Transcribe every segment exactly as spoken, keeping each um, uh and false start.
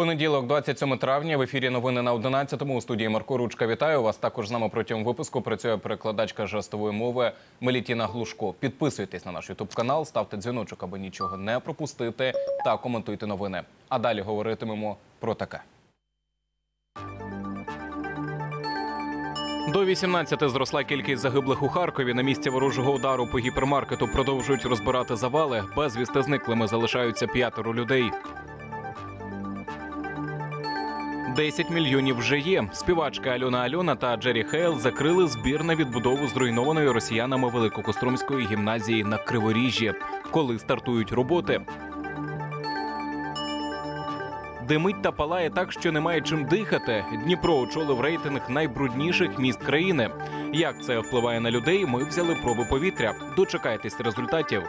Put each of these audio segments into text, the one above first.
Понеділок, двадцять сьоме травня, в ефірі новини на одинадцятому. У студії Марко Ручка. Вітаю вас. Також з нами протягом випуску працює перекладачка жестової мови Мелітіна Глушко. Підписуйтесь на наш ютуб-канал, ставте дзвіночок, аби нічого не пропустити, та коментуйте новини. А далі говоритимемо про таке. До вісімнадцяти зросла кількість загиблих у Харкові. На місці ворожого удару по гіпермаркету продовжують розбирати завали. Безвісти зниклими залишаються п'ятеро людей. десять мільйонів вже є. Співачка Альона Альона та Джері Хейл закрили збір на відбудову зруйнованої росіянами Великокостромської гімназії на Криворіжжі. Коли стартують роботи? Димить та палає так, що немає чим дихати. Дніпро очолив рейтинг найбрудніших міст країни. Як це впливає на людей, ми взяли проби повітря. Дочекайтесь результатів.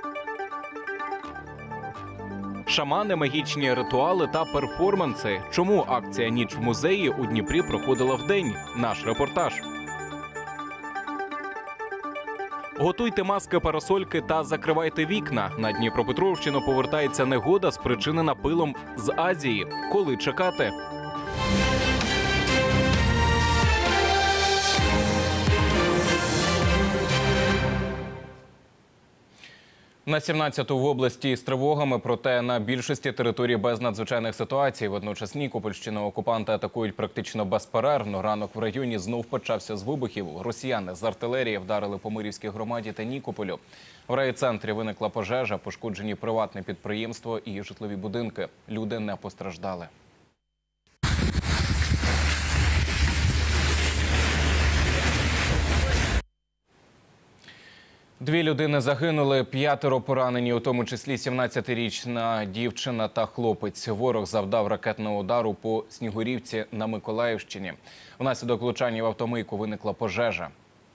Шамани, магічні ритуали та перформанси. Чому акція «Ніч в музеї» у Дніпрі проходила вдень? Наш репортаж. Готуйте маски, парасольки та закривайте вікна. На Дніпропетровщину повертається негода, спричинена пилом з Азії. Коли чекати? На сімнадцяту в області з тривогами, проте на більшості територій без надзвичайних ситуацій. Водночас Нікопольщину окупанти атакують практично безперервно. Ранок в районі знов почався з вибухів. Росіяни з артилерії вдарили по Мирівській громаді та Нікополю. В райцентрі виникла пожежа, пошкоджені приватне підприємство і житлові будинки. Люди не постраждали. Дві людини загинули, п'ятеро поранені, у тому числі сімнадцятирічна дівчина та хлопець. Ворог завдав ракетного удару по Снігурівці на Миколаївщині. Внаслідок влучання в автомийку виникла пожежа.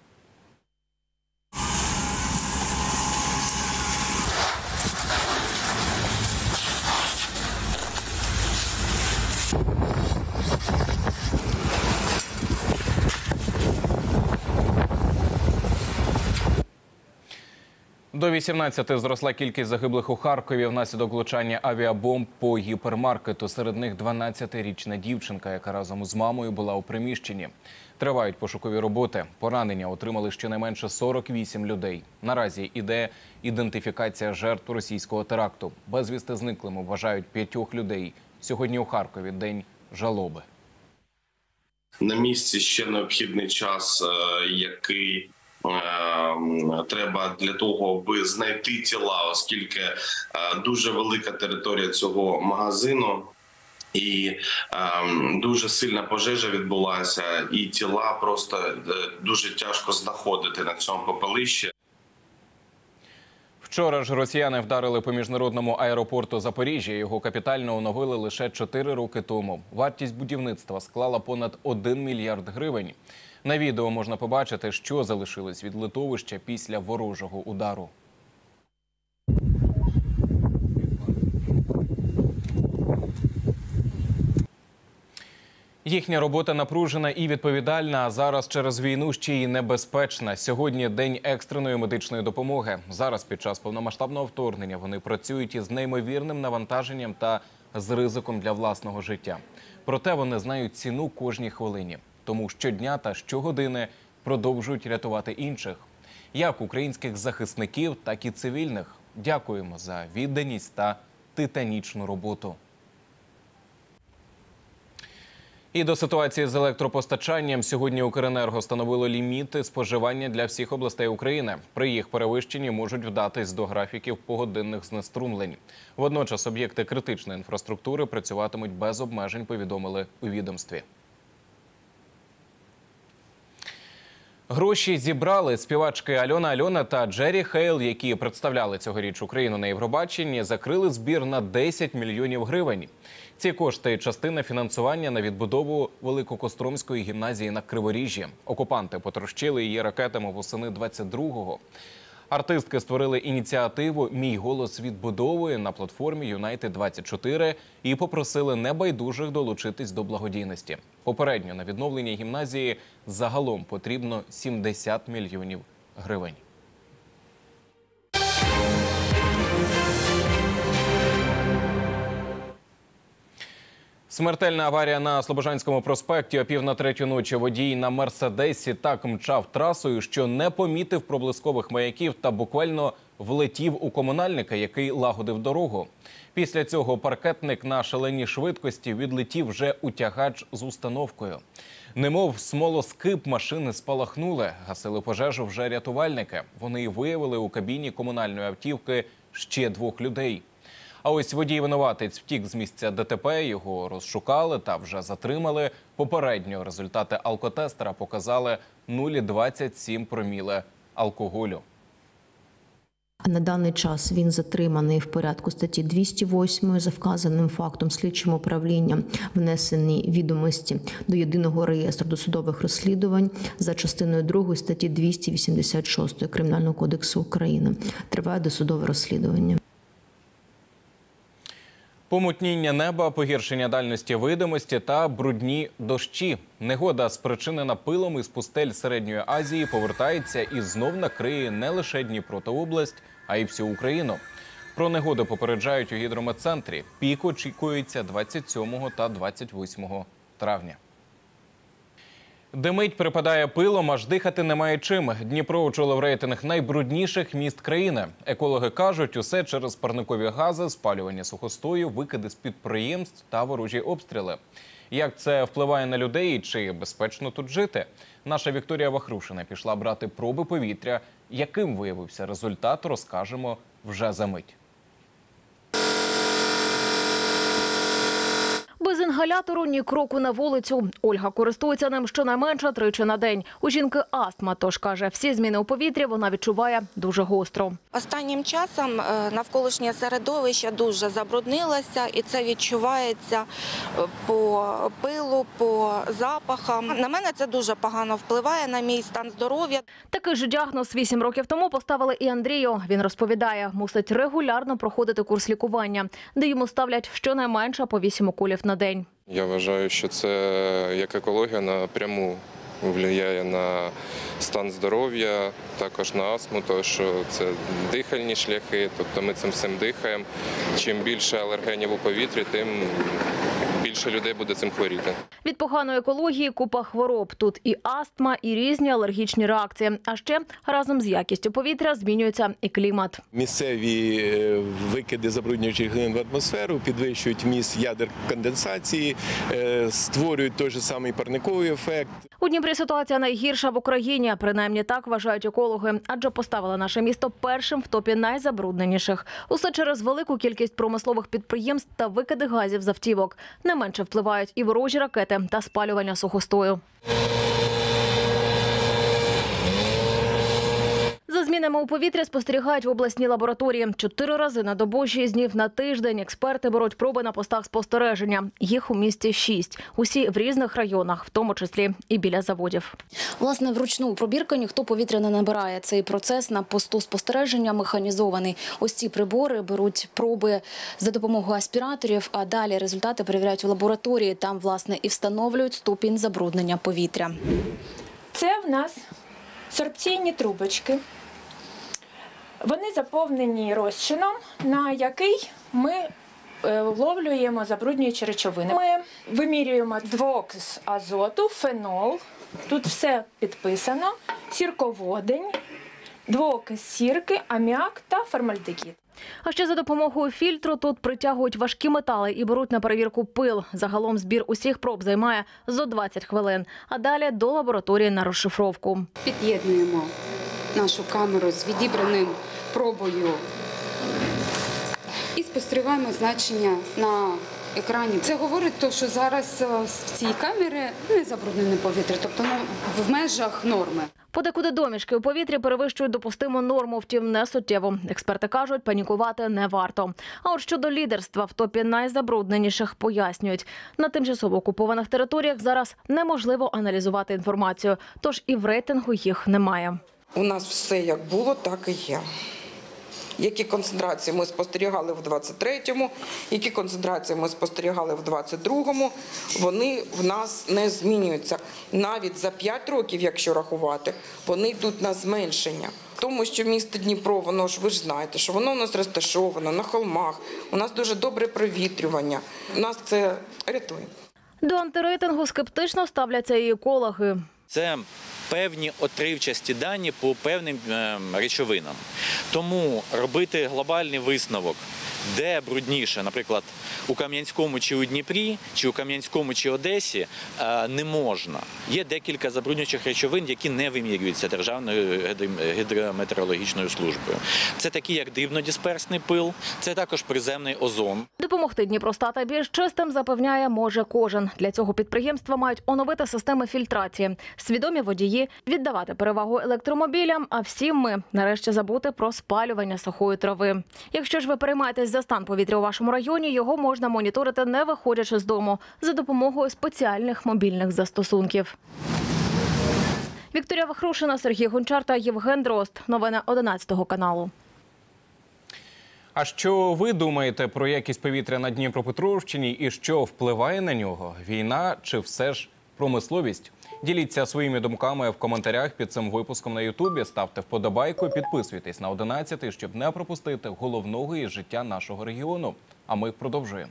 До вісімнадцяти зросла кількість загиблих у Харкові внаслідок влучання авіабомб по гіпермаркету. Серед них дванадцятирічна дівчинка, яка разом з мамою була у приміщенні. Тривають пошукові роботи. Поранення отримали щонайменше сорок вісім людей. Наразі іде ідентифікація жертв російського теракту. Безвісти зниклими вважають п'ятьох людей. Сьогодні у Харкові день жалоби. На місці ще необхідний час, який треба для того, аби знайти тіла, оскільки дуже велика територія цього магазину і дуже сильна пожежа відбулася, і тіла просто дуже тяжко знаходити на цьому попелищі. Вчора ж росіяни вдарили по міжнародному аеропорту Запоріжжя. Його капітально оновили лише чотири роки тому. Вартість будівництва склала понад один мільярд гривень. На відео можна побачити, що залишилось від литовища після ворожого удару. Їхня робота напружена і відповідальна, а зараз через війну ще й небезпечна. Сьогодні день екстреної медичної допомоги. Зараз під час повномасштабного вторгнення вони працюють із неймовірним навантаженням та з ризиком для власного життя. Проте вони знають ціну кожній хвилині. Тому щодня та щогодини продовжують рятувати інших. Як українських захисників, так і цивільних. Дякуємо за відданість та титанічну роботу. І до ситуації з електропостачанням. Сьогодні Укренерго встановило ліміти споживання для всіх областей України. При їх перевищенні можуть вдатись до графіків погодинних знеструмлень. Водночас об'єкти критичної інфраструктури працюватимуть без обмежень, повідомили у відомстві. Гроші зібрали. Співачки Альона Альона та Джері Хейл, які представляли цьогоріч Україну на Євробаченні, закрили збір на десять мільйонів гривень. Ці кошти – частина фінансування на відбудову Великокостромської гімназії на Криворіжжі. Окупанти потрощили її ракетами восени двадцять другого. Артистки створили ініціативу «Мій голос відбудовує» на платформі Юнайтед двадцять чотири і попросили небайдужих долучитись до благодійності. Попередньо на відновлення гімназії загалом потрібно сімдесят мільйонів гривень. Смертельна аварія на Слобожанському проспекті. О пів на третю ночі водій на «Мерседесі» так мчав трасою, що не помітив проблискових маяків та буквально влетів у комунальника, який лагодив дорогу. Після цього паркетник на шаленій швидкості відлетів вже у тягач з установкою. Немов смолоскип, машини спалахнули. Гасили пожежу вже рятувальники. Вони виявили у кабіні комунальної автівки ще двох людей. А ось водій-винуватець втік з місця ДТП, його розшукали та вже затримали. Попередньо результати алкотестера показали нуль цілих двадцять сім проміле алкоголю. На даний час він затриманий в порядку статті двісті восьмої. За вказаним фактом слідчим управлінням внесені відомості до єдиного реєстру досудових розслідувань за частиною другої статті двісті вісімдесят шість Кримінального кодексу України. Триває досудове розслідування. Помутніння неба, погіршення дальності видимості та брудні дощі. Негода, спричинена пилом із пустель Середньої Азії, повертається і знов накриє не лише Дніпро та область, а й всю Україну. Про негоду попереджають у гідрометцентрі. Пік очікується двадцять сьомого та двадцять восьмого травня. Димить, припадає пилом, аж дихати немає чим. Дніпро очолив рейтинг найбрудніших міст країни. Екологи кажуть, усе через парникові гази, спалювання сухостою, викиди з підприємств та ворожі обстріли. Як це впливає на людей і чи безпечно тут жити? Наша Вікторія Вахрушина пішла брати проби повітря. Яким виявився результат, розкажемо вже за мить. Без інгалятору ні кроку на вулицю. Ольга користується ним щонайменше тричі на день. У жінки астма, тож, каже, всі зміни у повітрі вона відчуває дуже гостро. Останнім часом навколишнє середовище дуже забруднилося, і це відчувається по пилу, по запахам. На мене це дуже погано впливає на мій стан здоров'я. Такий ж діагноз вісім років тому поставили і Андрію. Він розповідає, мусить регулярно проходити курс лікування, де йому ставлять щонайменше по вісім уколів на день. Я вважаю, що це як екологія напряму впливає на стан здоров'я, також на астму, тому що це дихальні шляхи, тобто ми цим всім дихаємо. Чим більше алергенів у повітрі, тим більше людей буде цим хворіти. Від поганої екології купа хвороб. Тут і астма, і різні алергічні реакції. А ще разом з якістю повітря змінюється і клімат. Місцеві викиди забруднюючих глин в атмосферу підвищують вміст ядер конденсації, створюють той же самий парниковий ефект. У Дніпрі ситуація найгірша в Україні, принаймні так вважають екологи, адже поставили наше місто першим в топі найзабрудненіших. Усе через велику кількість промислових підприємств та викиди газів з автівок. Не менше впливають і ворожі ракети та спалювання сухостою. За змінами у повітрі спостерігають в обласній лабораторії. Чотири рази на добу, шість днів на тиждень експерти беруть проби на постах спостереження. Їх у місті шість. Усі в різних районах, в тому числі і біля заводів. Власне, вручну пробірку ніхто повітря не набирає. Цей процес на посту спостереження механізований. Ось ці прибори беруть проби за допомогою аспіраторів, а далі результати перевіряють у лабораторії. Там, власне, і встановлюють ступінь забруднення повітря. Це в нас сорбційні трубочки. Вони заповнені розчином, на який ми вловлюємо забруднюючі речовини. Ми вимірюємо двоокис азоту, фенол, тут все підписано, сірководень, двоокис сірки, аміак та формальдегід. А ще за допомогою фільтру тут притягують важкі метали і беруть на перевірку пил. Загалом збір усіх проб займає зо двадцять хвилин. А далі до лабораторії на розшифровку. Під'єднуємо нашу камеру з відібраним пробою і спостерігаємо значення на екрані. Це говорить, що зараз в цій камері не забруднене повітря, тобто в межах норми. Подекуди домішки у повітрі перевищують допустиму норму, втім не суттєво. Експерти кажуть, панікувати не варто. А от щодо лідерства в топі найзабрудненіших пояснюють. На тимчасово окупованих територіях зараз неможливо аналізувати інформацію, тож і в рейтингу їх немає. У нас все як було, так і є. Які концентрації ми спостерігали в двадцять третьому, які концентрації ми спостерігали в двадцять другому, вони в нас не змінюються. Навіть за п'ять років, якщо рахувати, вони йдуть на зменшення. тому, що місто Дніпро, воно ж ви ж знаєте, що воно у нас розташовано на холмах, у нас дуже добре провітрювання, нас це рятує. До антирейтингу скептично ставляться і екологи. Це певні отривчасті дані по певним речовинам. Тому робити глобальний висновок, де брудніше, наприклад, у Кам'янському чи у Дніпрі, чи у Кам'янському чи Одесі, не можна. Є декілька забруднюючих речовин, які не вимірюються Державною гідрометеорологічною службою. Це такі, як дрібнодисперсний пил, це також приземний озон. Допомогти Дніпру стати більш чистим, запевняє, може кожен. Для цього підприємства мають оновити системи фільтрації. Свідомі водії віддавати перевагу електромобілям, а всі ми нарешті забути про спалювання сухої трави. Якщо ж ви переймаєтесь за стан повітря у вашому районі, його можна моніторити, не виходячи з дому, за допомогою спеціальних мобільних застосунків. Вікторія Вахрушина, Сергій Гончар та Євген Дрозд. Новини одинадцятого каналу. А що ви думаєте про якість повітря на Дніпропетровщині і що впливає на нього? Війна чи все ж промисловість? Діліться своїми думками в коментарях під цим випуском на Ютубі, ставте вподобайку, підписуйтесь на одинадцятий, щоб не пропустити головного із життя нашого регіону. А ми продовжуємо.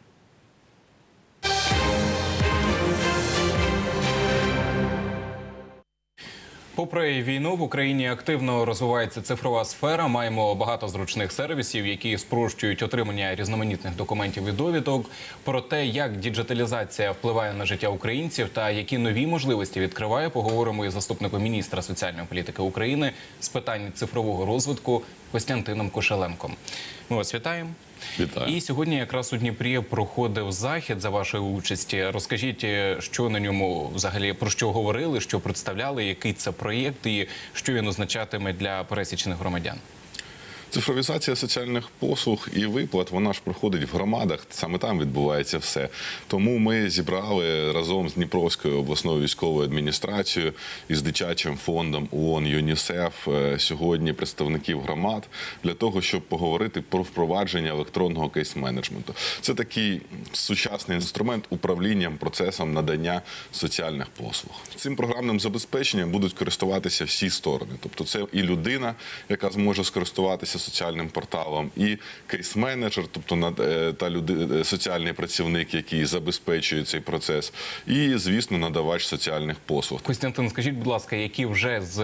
Попри війну, в Україні активно розвивається цифрова сфера. Маємо багато зручних сервісів, які спрощують отримання різноманітних документів і довідок. Про те, як діджиталізація впливає на життя українців та які нові можливості відкриває, поговоримо із заступником міністра соціальної політики України з питань цифрового розвитку Костянтином Кошеленком. Ми вас вітаємо. Вітаю. І сьогодні якраз у Дніпрі проходив захід за вашої участі. Розкажіть, що на ньому взагалі, про що говорили, що представляли, який це проєкт і що він означатиме для пересічних громадян. Цифровізація соціальних послуг і виплат, вона ж проходить в громадах, саме там відбувається все. Тому ми зібрали разом з Дніпровською обласною військовою адміністрацією і з дитячим фондом ООН ЮНІСЕФ сьогодні представників громад для того, щоб поговорити про впровадження електронного кейс-менеджменту. Це такий сучасний інструмент управління процесом надання соціальних послуг. Цим програмним забезпеченням будуть користуватися всі сторони. Тобто це і людина, яка зможе скористуватися соціальним порталом, і кейс-менеджер, тобто та люди, соціальний працівник, який забезпечує цей процес, і, звісно, надавач соціальних послуг. Костянтин, скажіть, будь ласка, які вже з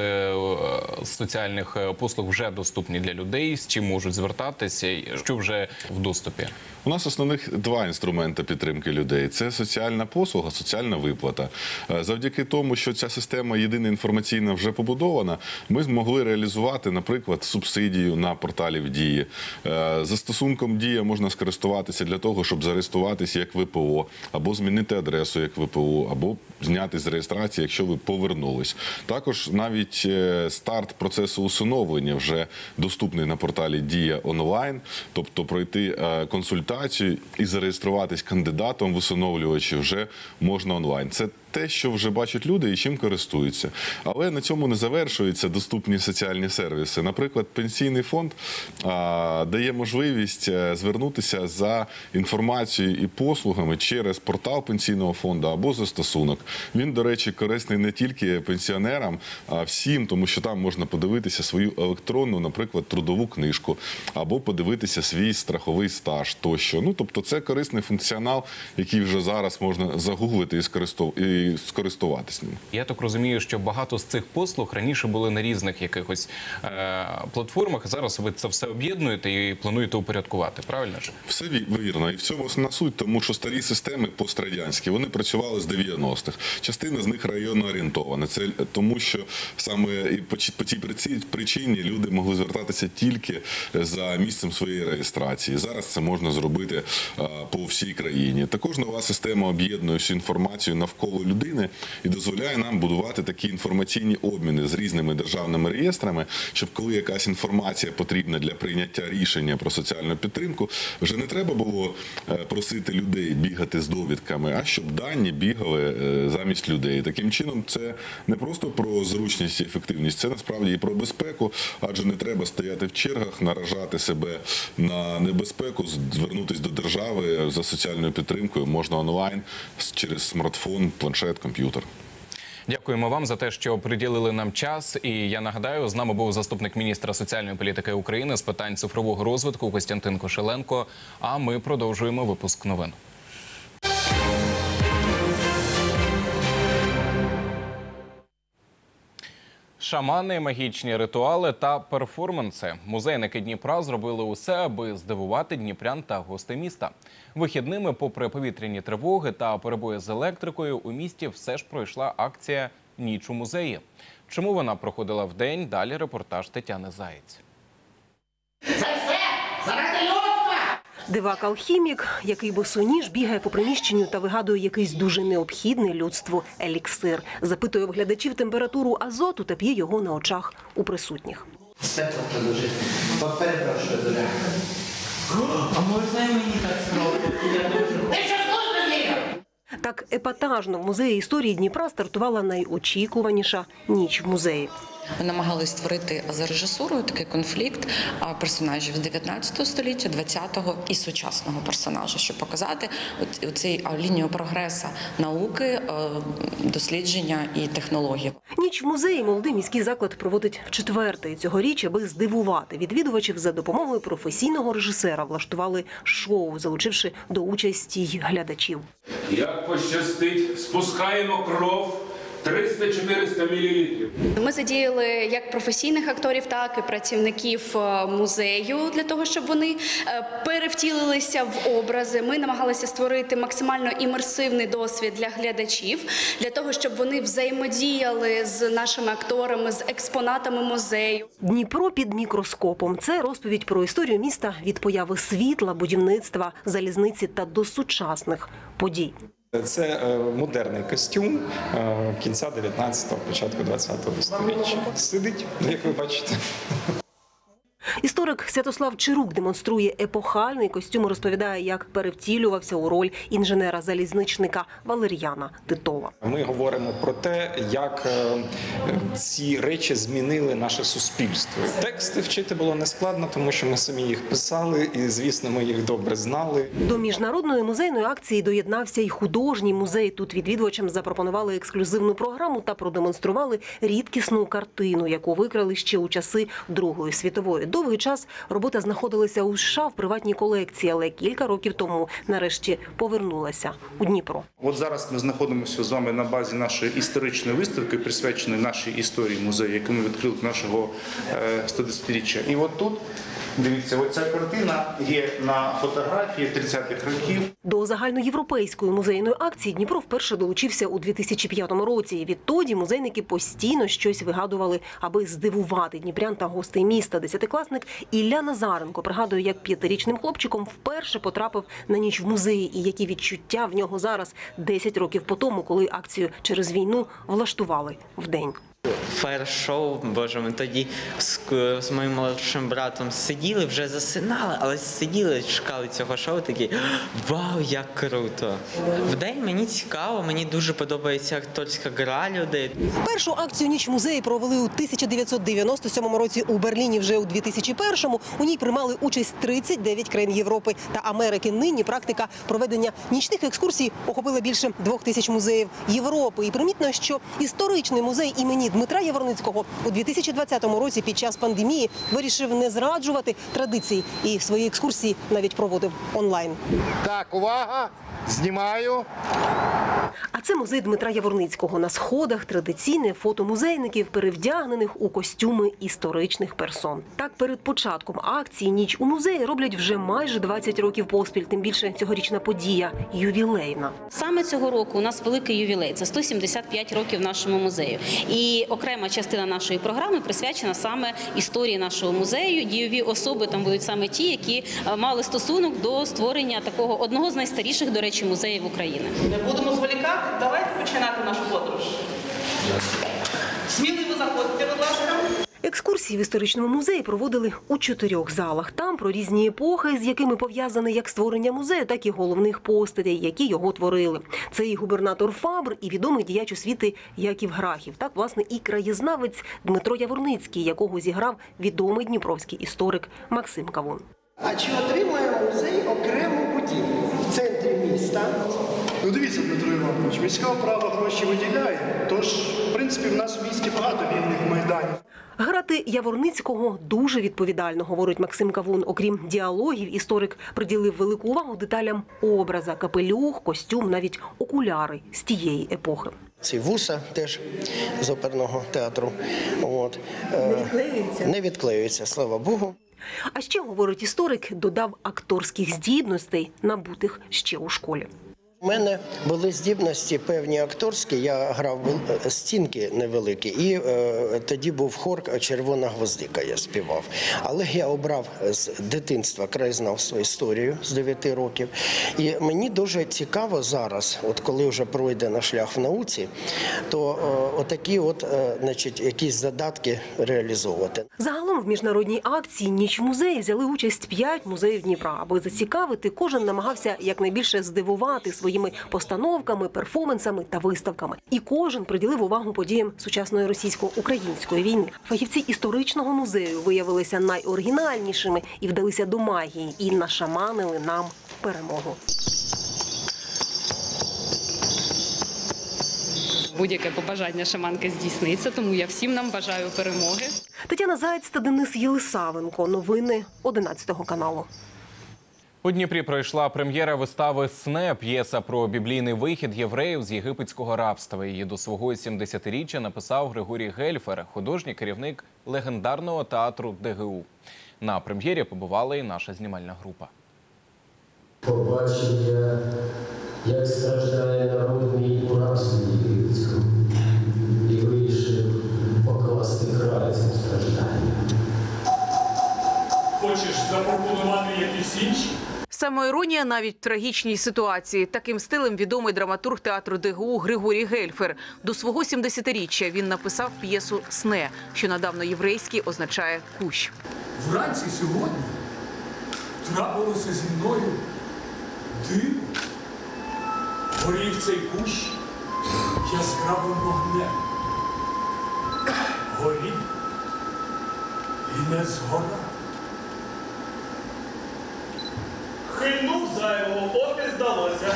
соціальних послуг вже доступні для людей, з чим можуть звертатися, що вже в доступі? У нас основних два інструменти підтримки людей. Це соціальна послуга, соціальна виплата. Завдяки тому, що ця система єдина інформаційна вже побудована, ми змогли реалізувати, наприклад, субсидію на порталі в Дії. Застосунком Дія можна скористуватися для того, щоб зареєструватися як ВПО, або змінити адресу як ВПО, або зняти з реєстрації, якщо ви повернулись. Також навіть старт процесу усиновлення вже доступний на порталі Дія онлайн, тобто пройти консультацію і зареєструватись кандидатом в усиновлювачі вже можна онлайн. Це те, що вже бачать люди і чим користуються. Але на цьому не завершуються доступні соціальні сервіси. Наприклад, пенсійний фонд а, дає можливість звернутися за інформацією і послугами через портал пенсійного фонду або застосунок. Він, до речі, корисний не тільки пенсіонерам, а всім, тому що там можна подивитися свою електронну, наприклад, трудову книжку, або подивитися свій страховий стаж тощо. Ну, тобто це корисний функціонал, який вже зараз можна загуглити і скористовувати. І скористуватись ним. Я так розумію, що багато з цих послуг раніше були на різних якихось е платформах. Зараз ви це все об'єднуєте і плануєте упорядкувати, правильно ж? Все вірно. І в цьому основна суть, тому що старі системи пострадянські, вони працювали з дев'яностих. Частина з них районно орієнтована. Це тому, що саме і по, по цій причині люди могли звертатися тільки за місцем своєї реєстрації. Зараз це можна зробити а, по всій країні. Також нова система об'єднує всю інформацію навколо людини і дозволяє нам будувати такі інформаційні обміни з різними державними реєстрами, щоб коли якась інформація потрібна для прийняття рішення про соціальну підтримку, вже не треба було просити людей бігати з довідками, а щоб дані бігали замість людей. Таким чином, це не просто про зручність і ефективність, це насправді і про безпеку, адже не треба стояти в чергах, наражати себе на небезпеку, звернутися до держави за соціальною підтримкою можна онлайн через смартфон, планшет, комп'ютер. Дякуємо вам за те, що приділили нам час. І я нагадаю, з нами був заступник міністра соціальної політики України з питань цифрового розвитку Костянтин Кошеленко. А ми продовжуємо випуск новин. Шамани, магічні ритуали та перформанси. Музейники Дніпра зробили усе, аби здивувати дніпрян та гостей міста. Вихідними, попри повітряні тривоги та перебої з електрикою, у місті все ж пройшла акція «Ніч у музеї». Чому вона проходила вдень? Далі репортаж Тетяни Заєць. Це все заради людства! Дивак-алхімік, який босоніж бігає по приміщенню та вигадує якийсь дуже необхідний людству еліксир. Запитує в глядачів температуру азоту та п'є його на очах у присутніх. Це просто дуже. Перепрошую, Доля. А можна і мені так спробувати? Я дуже хочу. Так епатажно в музеї історії Дніпра стартувала найочікуваніша ніч в музеї. Ми намагалися створити за режисурою такий конфлікт персонажів з дев'ятнадцятого століття, двадцятого і сучасного персонажа, щоб показати цю лінію прогресу науки, дослідження і технологій. Ніч в музеї молодий міський заклад проводить вчетверте. Цьогоріч, аби здивувати відвідувачів, за допомогою професійного режисера влаштували шоу, залучивши до участі й глядачів. Як пощастить, спускаємо кров. триста-чотириста мілілітрів. Ми задіяли як професійних акторів, так і працівників музею для того, щоб вони перевтілилися в образи. Ми намагалися створити максимально імерсивний досвід для глядачів, для того, щоб вони взаємодіяли з нашими акторами, з експонатами музею. Дніпро під мікроскопом – це розповідь про історію міста від появи світла, будівництва, залізниці та до сучасних подій. Це модерний костюм кінця дев'ятнадцятого, початку двадцятого століття. Сидить, як ви бачите. Історик Святослав Чирук демонструє епохальний костюм, розповідає, як перевтілювався у роль інженера-залізничника Валеріяна Титова. Ми говоримо про те, як ці речі змінили наше суспільство. Тексти вчити було нескладно, тому що ми самі їх писали і, звісно, ми їх добре знали. До міжнародної музейної акції доєднався і художній музей. Тут відвідувачам запропонували ексклюзивну програму та продемонстрували рідкісну картину, яку викрали ще у часи Другої світової. Довгий час робота знаходилася у США в приватній колекції, але кілька років тому нарешті повернулася у Дніпро. От зараз ми знаходимося з вами на базі нашої історичної виставки, присвяченої нашій історії музею, яку ми відкрили нашого стодесятиріччя. І от тут, дивіться, оця картина є на фотографії тридцятих років. До загальноєвропейської музейної акції Дніпро вперше долучився у дві тисячі п'ятому році. І відтоді музейники постійно щось вигадували, аби здивувати дніпрян та гостей міста. Десятикласник Ілля Назаренко пригадує, як п'ятирічним хлопчиком вперше потрапив на ніч в музеї і які відчуття в нього зараз, десять років по тому, коли акцію через війну влаштували вдень. Фаєр-шоу, боже, ми тоді з, з моїм молодшим братом сиділи, вже засинали, але сиділи, чекали цього шоу, такі вау, як круто. Вдень мені цікаво, мені дуже подобається акторська гра людей. Першу акцію «Ніч в музеї» провели у тисяча дев'ятсот дев'яносто сьомому році у Берліні, вже у дві тисячі першому. У ній приймали участь тридцять дев'ять країн Європи та Америки. Нині практика проведення нічних екскурсій охопила більше двох тисяч музеїв Європи. І примітно, що історичний музей імені Дмитра Яворницького у дві тисячі двадцятому році під час пандемії вирішив не зраджувати традиції і свої екскурсії навіть проводив онлайн. Так, увага! Знімаю. А це музей Дмитра Яворницького. На сходах традиційне фото музейників, перевдягнених у костюми історичних персон. Так, перед початком акції «Ніч у музеї» роблять вже майже двадцять років поспіль. Тим більше цьогорічна подія – ювілейна. Саме цього року у нас великий ювілей – це сто сімдесят п'ять років нашому музею. І окрема частина нашої програми присвячена саме історії нашого музею. Дійові особи там будуть саме ті, які мали стосунок до створення такого одного з найстаріших, до речі, музеїв України. Не будемо зволікати, давайте починати нашу подорож. Сміливо заходьте, будь ласка. Екскурсії в історичному музеї проводили у чотирьох залах. Там про різні епохи, з якими пов'язане як створення музею, так і головних постатей, які його творили. Це і губернатор Фабр, і відомий діяч освіти Яків Грахів. Так, власне, і краєзнавець Дмитро Яворницький, якого зіграв відомий дніпровський історик Максим Кавун. А чи отримує музей окрему будівлю в центрі міста? Ну дивіться, Дмитро Іванович, міська управа гроші виділяє, тож, в принципі, в нас в місті багато вільних майданів. Грати Яворницького дуже відповідально, говорить Максим Кавун. Окрім діалогів, історик приділив велику увагу деталям образа, капелюх, костюм, навіть окуляри з тієї епохи. Ці вуса теж з оперного театру. От. Не відклеюються? Не відклеюються, слава Богу. А ще, говорить історик, додав акторських здібностей, набутих ще у школі. У мене були здібності певні акторські, я грав стінки невеликі, і е, тоді був хор «Червона гвоздика», я співав. Але я обрав з дитинства краєзнавство, історію з дев'яти років. І мені дуже цікаво зараз, от коли вже пройде на шлях в науці, то е, отакі от, е, значить, якісь задатки реалізовувати. Загалом в міжнародній акції «Ніч в музеї» взяли участь п'ять музеїв Дніпра. Аби зацікавити, кожен намагався якнайбільше здивувати своїми постановками, перформансами та виставками. І кожен приділив увагу подіям сучасної російсько-української війни. Фахівці історичного музею виявилися найоригінальнішими і вдалися до магії, і нашаманили нам перемогу. Будь-яке побажання шаманки здійсниться, тому я всім нам бажаю перемоги. Тетяна Заєць та Денис Єлисавенко. Новини одинадцятого каналу. У Дніпрі пройшла прем'єра вистави «Сне» – п'єса про біблійний вихід євреїв з єгипетського рабства. Її до свого сімдесятиріччя написав Григорій Гельфер, художній керівник легендарного театру ДГУ. На прем'єрі побувала і наша знімальна група. Побачив я, як страждає народ мій у рабстві єгипетському, і вирішив покласти край цим стражданням. Хочеш запропонувати якісь інші? Самоіронія навіть в трагічній ситуації. Таким стилем відомий драматург театру ДГУ Григорій Гельфер. До свого сімдесятиріччя він написав п'єсу «Сне», що на давньоєврейській означає «кущ». Вранці сьогодні трапилося зі мною диво. Горів цей кущ яскравим вогнем. Горів і не згорав. Хильнув зайвого, от і здалося.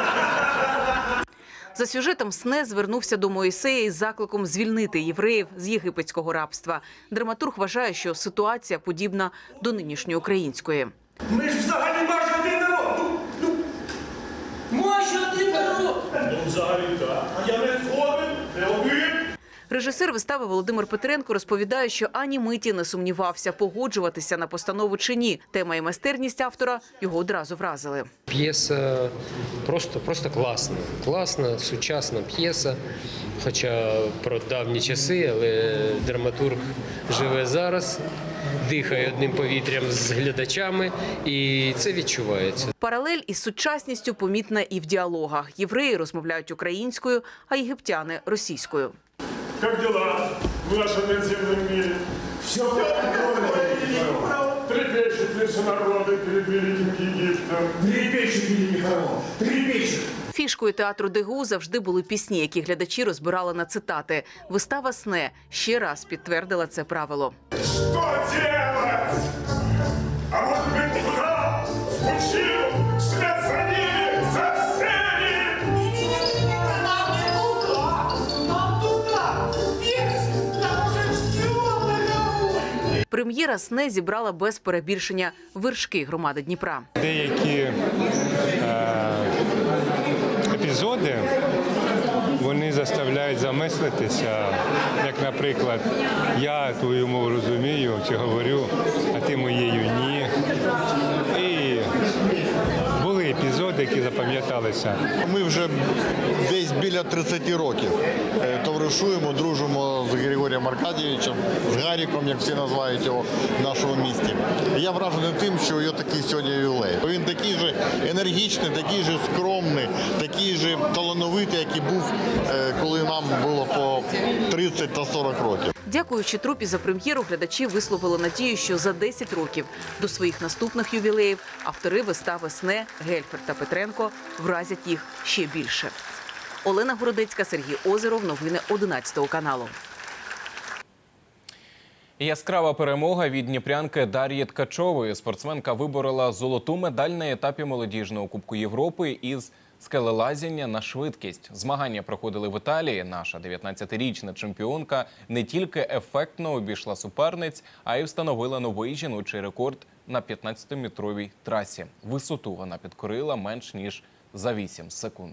За сюжетом «Сне» звернувся до Моїсея із закликом звільнити євреїв з єгипетського рабства. Драматург вважає, що ситуація подібна до нинішньої української. Ми ж взагалі майже один народ. Ну, ну, майже один народ. Ну, взагалі так. А я не згоден, не один. Режисер вистави Володимир Петренко розповідає, що ані миті не сумнівався, погоджуватися на постанову чи ні. Тема і майстерність автора його одразу вразили. П'єса просто, просто класна. Класна, сучасна п'єса. Хоча про давні часи, але драматург живе зараз, дихає одним повітрям з глядачами, і це відчувається. Паралель із сучасністю помітна і в діалогах. Євреї розмовляють українською, а єгиптяни – російською. Как дела в нашем надземном мире? Все трепещут ли все народы перед Великим Египтом? Трепещут, великий фараон, трепещут. Фішкою театру ДГУ завжди були пісні, які глядачі розбирали на цитати. Вистава «Сне» ще раз підтвердила це правило. Что делать? А может быть, туда, в пучину, вслед за ними, за всеми? Нам не туда, нам туда. Есть, там уже все договорили. Прем'єра «Сне» зібрала без перебільшення вершки громади Дніпра. Деякі е, епізоди, вони заставляють замислитися, як, наприклад, я твою мову розумію, чи говорю, а ти моєю ні. І були епізоди, які запам'яталися. Ми вже десь біля тридцяти років товаришуємо, дружимо з Григорієм Аркадійовичем, з Гаріком, як всі називають його в нашому місті. Я вражений тим, що його такий сьогодні ювілей. Він такий же енергічний, такий же скромний, такий же талановитий, як і був, коли нам було по тридцять та сорок років. Дякуючи трупі за прем'єру, глядачі висловили надію, що за десять років до своїх наступних ювілеїв автори вистави «Сне» Гельфер та Петренко вразять їх ще більше. Олена Городецька, Сергій Озеров. Новини одинадцятого каналу. Яскрава перемога від дніпрянки Дар'ї Ткачової. Спортсменка виборола золоту медаль на етапі молодіжного Кубку Європи із скелелазіння на швидкість. Змагання проходили в Італії. Наша дев'ятнадцятирічна чемпіонка не тільки ефектно обійшла суперниць, а й встановила новий жіночий рекорд на п'ятнадцятиметровій трасі. Висоту вона підкорила менш ніж за вісім секунд.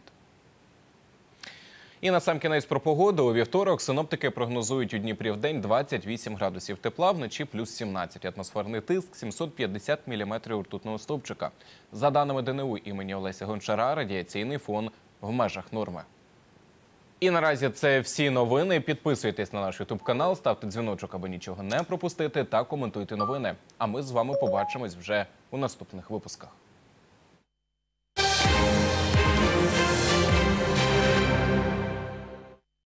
І насамкінець про погоду. У вівторок синоптики прогнозують у Дніпрі вдень двадцять вісім градусів тепла, вночі плюс сімнадцять. Атмосферний тиск сімсот п'ятдесят міліметрів ртутного стовпчика. За даними ДНУ імені Олеся Гончара, радіаційний фон в межах норми. І наразі це всі новини. Підписуйтесь на наш ютуб-канал, ставте дзвіночок, аби нічого не пропустити, та коментуйте новини. А ми з вами побачимось вже у наступних випусках.